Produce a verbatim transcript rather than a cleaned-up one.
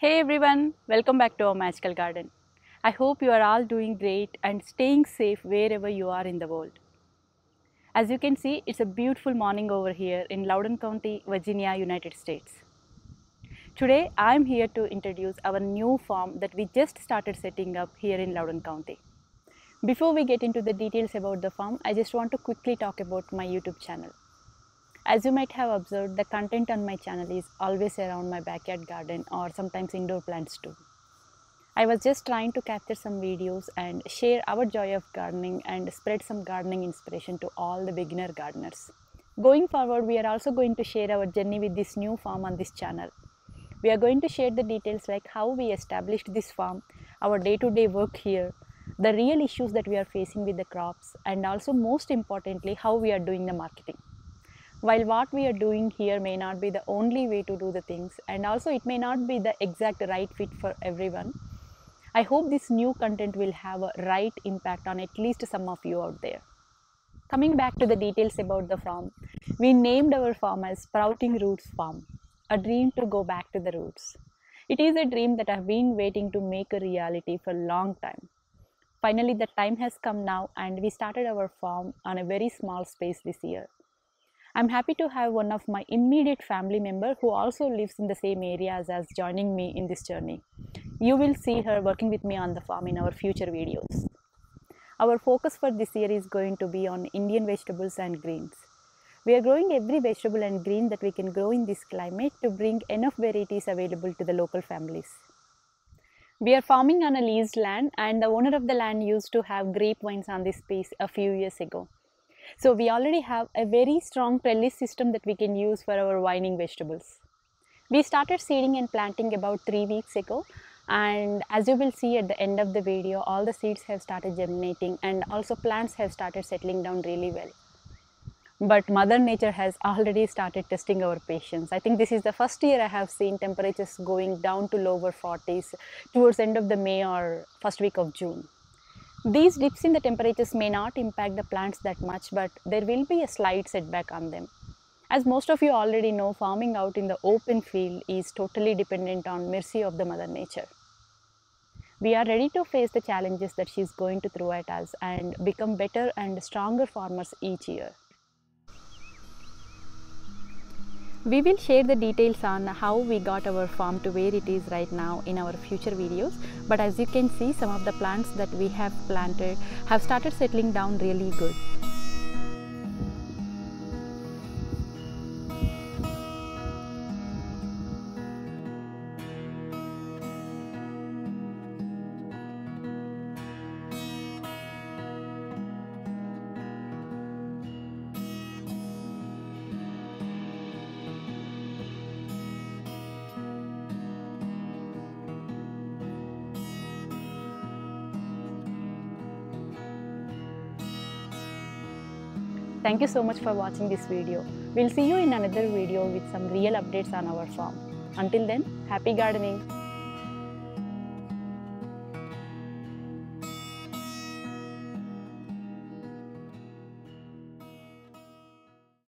Hey everyone, welcome back to our magical garden. I hope you are all doing great and staying safe wherever you are in the world. As you can see, it's a beautiful morning over here in Loudoun County, Virginia, United States. Today, I'm here to introduce our new farm that we just started setting up here in Loudoun County. Before we get into the details about the farm, I just want to quickly talk about my YouTube channel. As you might have observed, the content on my channel is always around my backyard garden or sometimes indoor plants too. I was just trying to capture some videos and share our joy of gardening and spread some gardening inspiration to all the beginner gardeners. Going forward, we are also going to share our journey with this new farm on this channel. We are going to share the details like how we established this farm, our day-to-day work here, the real issues that we are facing with the crops, and also most importantly, how we are doing the marketing. While what we are doing here may not be the only way to do the things, and also it may not be the exact right fit for everyone, I hope this new content will have a right impact on at least some of you out there. Coming back to the details about the farm, we named our farm as Sprouting Roots Farm, a dream to go back to the roots. It is a dream that I've been waiting to make a reality for a long time. Finally, the time has come now and we started our farm on a very small space this year. I'm happy to have one of my immediate family member who also lives in the same area as us joining me in this journey. You will see her working with me on the farm in our future videos. Our focus for this year is going to be on Indian vegetables and greens. We are growing every vegetable and green that we can grow in this climate to bring enough varieties available to the local families. We are farming on a leased land and the owner of the land used to have grapevines on this space a few years ago. So we already have a very strong trellis system that we can use for our vining vegetables. We started seeding and planting about three weeks ago, and as you will see at the end of the video, all the seeds have started germinating and also plants have started settling down really well. But Mother Nature has already started testing our patience. I think this is the first year I have seen temperatures going down to lower forties towards the end of the May or first week of June. These dips in the temperatures may not impact the plants that much, but there will be a slight setback on them. As most of you already know, farming out in the open field is totally dependent on mercy of the Mother Nature. We are ready to face the challenges that she is going to throw at us and become better and stronger farmers each year. We will share the details on how we got our farm to where it is right now in our future videos, but as you can see, some of the plants that we have planted have started settling down really good. Thank you so much for watching this video. We'll see you in another video with some real updates on our farm. Until then, happy gardening!